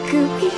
Goopy?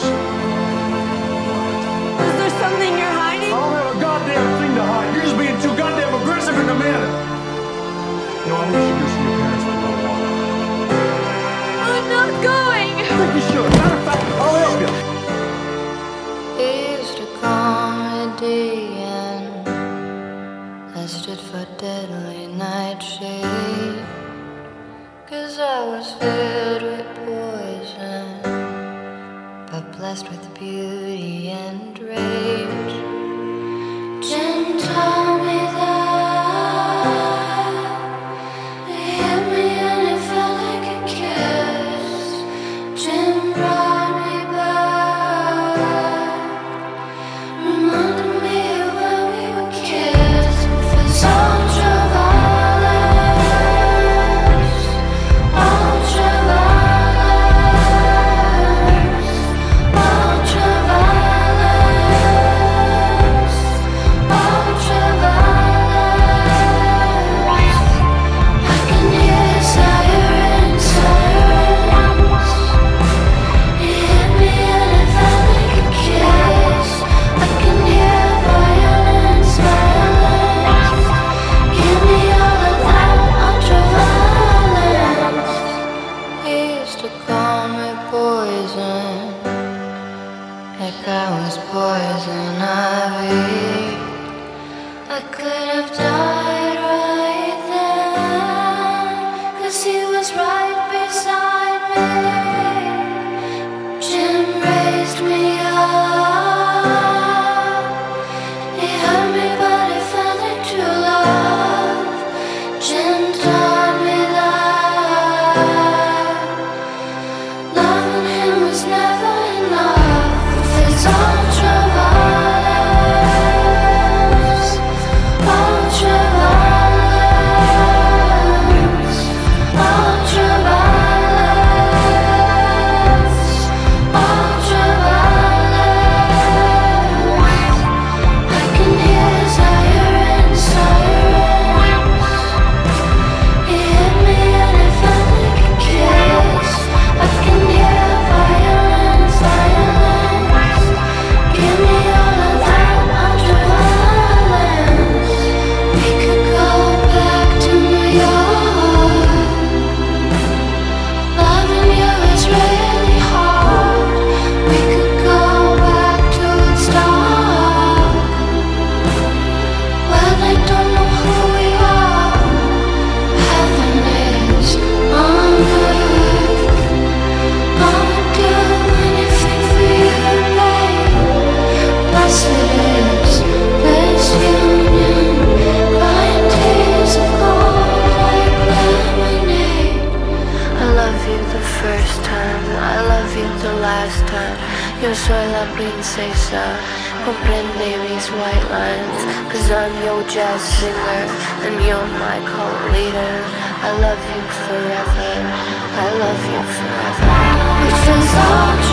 Is there something you're hiding? I don't have a goddamn thing to hide. You're just being too goddamn aggressive and demanding. You know, I think you should go see your parents for a little while. I'm not going! I think you should. Matter of fact, I'll help you. He used to call me DN. I stood for deadly nightshade. 'Cause I was filled with poison, but blessed with beauty and rage. Jim told me that he hit me and it felt like a kiss. Jim brought me back, reminded me of when we were kids. It's ultraviolence, ultraviolence, ultraviolence, ultraviolence. I can hear sirens, sirens. He hit me and it felt like a kiss. I can hear violence, violence. Give me all of that ultraviolence. He used to call me poison, like I was poison ivy. I could have died right then, 'cause he was right beside me. Jim raised me up. He hurt me but it felt like true love. Jim taught me that loving him was never enough. It's ultraviolence, ultraviolence, ultraviolence, ultraviolence. I can hear sirens, sirens. He hit me and it felt like a kiss. I can hear violence, violence. Give me all of that ultraviolence. We could go back to New York. Loving you is really hard. We could go back to Woodstock. Well, they don't know who we are. Heaven is on earth. I would do anything for you, babe. Blessed is this union. Crying tears of gold like lemonade. I love you the first time, I love you the last time. Yo soy la princesa, comprende mis white lines. 'Cause I'm your jazz singer and you're my co-leader. I love you forever, I love you forever. It feels ultra